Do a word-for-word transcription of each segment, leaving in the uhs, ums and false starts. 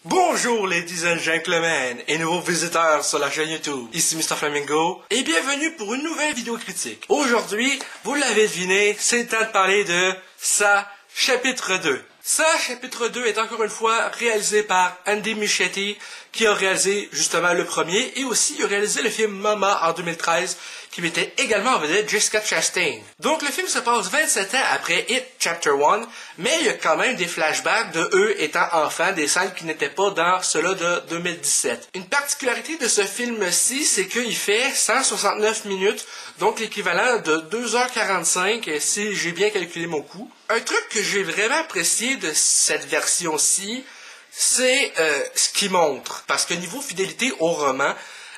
Bonjour ladies and gentlemen et nouveaux visiteurs sur la chaîne YouTube, ici Mister Flamingo et bienvenue pour une nouvelle vidéo critique. Aujourd'hui, vous l'avez deviné, c'est le temps de parler de Ça chapitre deux. Ça chapitre deux est encore une fois réalisé par Andy Muschietti qui a réalisé justement le premier et aussi a réalisé le film Mama en deux mille treize qui mettait également en vedette Jessica Chastain. Donc le film se passe vingt-sept ans après It Chapter un, mais il y a quand même des flashbacks de eux étant enfants, des scènes qui n'étaient pas dans cela de deux mille dix-sept. Une particularité de ce film-ci, c'est qu'il fait cent soixante-neuf minutes, donc l'équivalent de deux heures quarante-cinq si j'ai bien calculé mon coût. Un truc que j'ai vraiment apprécié de cette version-ci, c'est euh, ce qu'il montre. Parce que niveau fidélité au roman,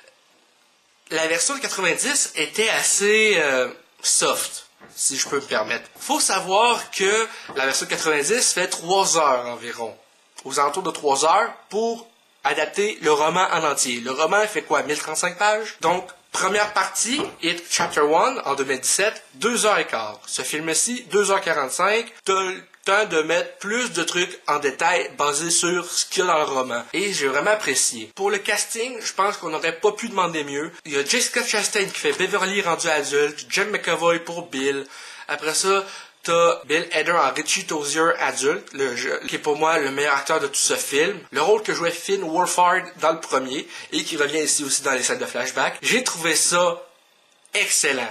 la version de quatre-vingt-dix était assez euh, soft, si je peux me permettre. Faut savoir que la version de quatre-vingt-dix fait trois heures environ, aux alentours de trois heures, pour adapter le roman en entier. Le roman fait quoi, mille trente-cinq pages? Donc, première partie, It Chapter un en deux mille dix-sept, deux heures quinze. Ce film-ci, deux heures quarante-cinq, t'as le temps de mettre plus de trucs en détail basés sur ce qu'il y a dans le roman. Et j'ai vraiment apprécié. Pour le casting, je pense qu'on n'aurait pas pu demander mieux. Il y a Jessica Chastain qui fait Beverly rendu adulte, James McAvoy pour Bill. Après ça, t'as Bill Hader en Richie Tozier adulte, le jeu, qui est pour moi le meilleur acteur de tout ce film. Le rôle que jouait Finn Wolfhard dans le premier, et qui revient ici aussi dans les scènes de flashback. J'ai trouvé ça excellent.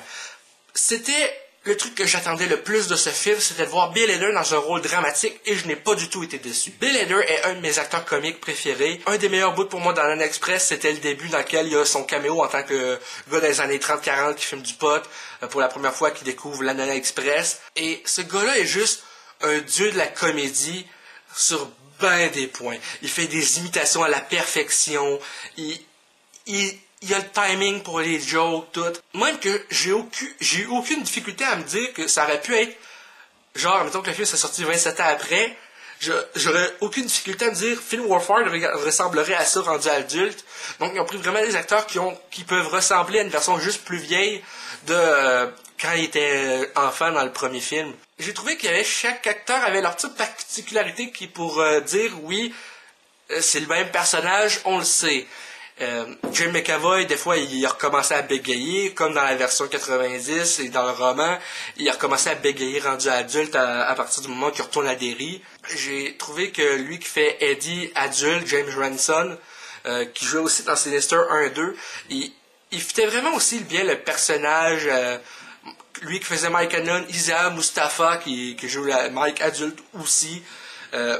C'était le truc que j'attendais le plus de ce film, c'était de voir Bill Hader dans un rôle dramatique, et je n'ai pas du tout été déçu. Bill Hader est un de mes acteurs comiques préférés. Un des meilleurs bouts pour moi dans Banana Express, c'était le début dans lequel il y a son caméo en tant que gars des années trente quarante qui fume du pot, pour la première fois qu'il découvre l'Anana Express. Et ce gars-là est juste un dieu de la comédie sur ben des points. Il fait des imitations à la perfection. Il, il, il a le timing pour les jokes, tout. Même que j'ai aucun, j'ai eu aucune difficulté à me dire que ça aurait pu être, genre, mettons que le film s'est sorti vingt-sept ans après, je, j'aurais aucune difficulté à me dire Finn Wolfhard ressemblerait à ça rendu adulte. Donc ils ont pris vraiment des acteurs qui ont qui peuvent ressembler à une version juste plus vieille de euh, quand ils étaient enfants dans le premier film. J'ai trouvé qu'il y avait chaque acteur avait leur petite particularité qui pour euh, dire oui, euh, c'est le même personnage, on le sait. Euh, James McAvoy, des fois, il a recommencé à bégayer, comme dans la version quatre-vingt-dix et dans le roman, il a recommencé à bégayer rendu adulte à, à partir du moment qu'il retourne à Derry. J'ai trouvé que lui qui fait Eddie adulte, James Ranson, euh, qui joue aussi dans Sinister un et deux, il, il fitait vraiment aussi bien le personnage, euh, lui qui faisait Mike Hannon, Isaiah Mustafa, qui, qui joue la Mike adulte aussi, euh,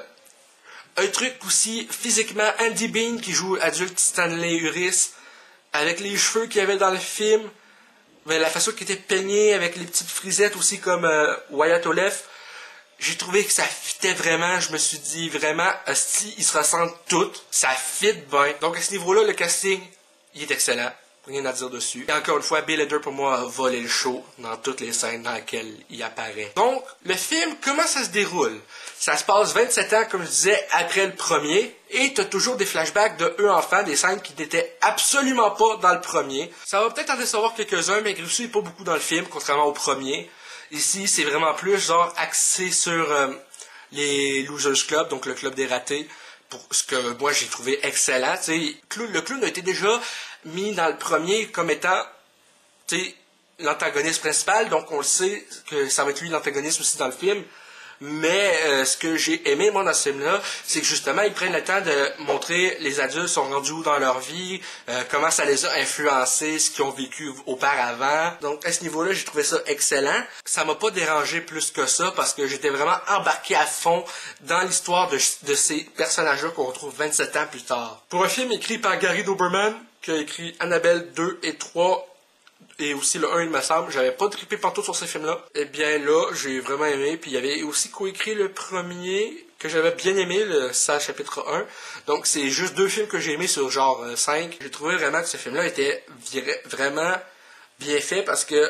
un truc aussi, physiquement, Andy Bean qui joue adulte Stanley Uris, avec les cheveux qu'il y avait dans le film, mais la façon qu'il était peigné, avec les petites frisettes aussi comme euh, Wyatt Olef, j'ai trouvé que ça fitait vraiment, je me suis dit vraiment, si ils se ressemblent toutes, ça fit bien. Donc à ce niveau-là, le casting, il est excellent. Rien à dire dessus. Et encore une fois, Bill Hader pour moi a volé le show dans toutes les scènes dans lesquelles il apparaît. Donc, le film, comment ça se déroule? Ça se passe vingt-sept ans, comme je disais, après le premier, et t'as toujours des flashbacks de eux enfants, des scènes qui n'étaient absolument pas dans le premier. Ça va peut-être en décevoir quelques-uns, mais Grisou n'est pas beaucoup dans le film, contrairement au premier. Ici, c'est vraiment plus genre axé sur euh, les Losers Club, donc le club des ratés, pour ce que moi j'ai trouvé excellent. T'sais, le clown a été déjà mis dans le premier comme étant l'antagoniste principal, donc on le sait que ça va être lui l'antagoniste aussi dans le film. Mais euh, ce que j'ai aimé moi dans ce film-là, c'est que justement ils prennent le temps de montrer les adultes sont rendus où dans leur vie, euh, comment ça les a influencés, ce qu'ils ont vécu auparavant. Donc à ce niveau-là, j'ai trouvé ça excellent. Ça m'a pas dérangé plus que ça parce que j'étais vraiment embarqué à fond dans l'histoire de, de ces personnages-là qu'on retrouve vingt-sept ans plus tard. Pour un film écrit par Gary Doberman, qui a écrit Annabelle deux et trois, et aussi le un, il me semble, j'avais pas trippé pantoute sur ces films-là. Eh bien là, j'ai vraiment aimé, puis il y avait aussi coécrit le premier, que j'avais bien aimé, le Ça chapitre un. Donc c'est juste deux films que j'ai aimés sur genre euh, cinq. J'ai trouvé vraiment que ce film-là était vraiment bien fait, parce que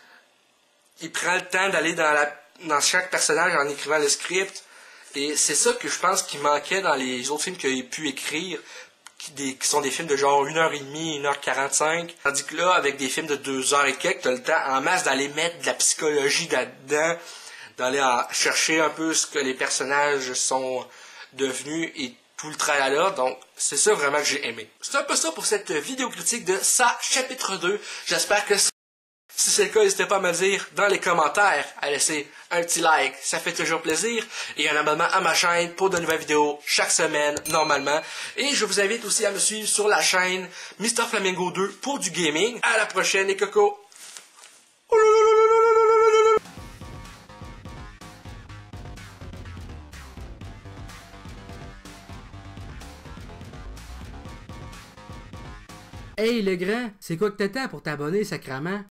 il prend le temps d'aller dans, la, dans chaque personnage en écrivant le script, et c'est ça que je pense qui manquait dans les autres films qu'il a pu écrire, Qui, des, qui sont des films de genre une heure trente, une heure quarante-cinq. Tandis que là, avec des films de deux heures et quelques, t'as le temps en masse d'aller mettre de la psychologie là-dedans, d'aller chercher un peu ce que les personnages sont devenus et tout le tralala, donc c'est ça vraiment que j'ai aimé. C'est un peu ça pour cette vidéo critique de Ça chapitre deux. J'espère que si c'est le cas, n'hésitez pas à me le dire dans les commentaires, à laisser un petit like, ça fait toujours plaisir, et un abonnement à ma chaîne pour de nouvelles vidéos chaque semaine, normalement. Et je vous invite aussi à me suivre sur la chaîne Mister Flamingo deux pour du gaming. À la prochaine les cocos! Hey le grand, c'est quoi que t'attends pour t'abonner, sacrament?